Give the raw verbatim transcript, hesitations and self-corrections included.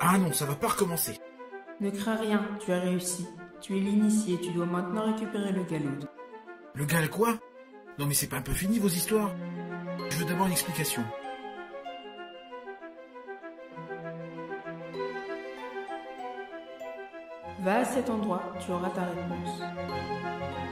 Ah non, ça va pas recommencer. Ne crains rien, tu as réussi. Tu es l'initié, tu dois maintenant récupérer le Galoud. Le gal quoi? Non mais c'est pas un peu fini vos histoires? Je veux d'abord une explication. Va à cet endroit, tu auras ta réponse.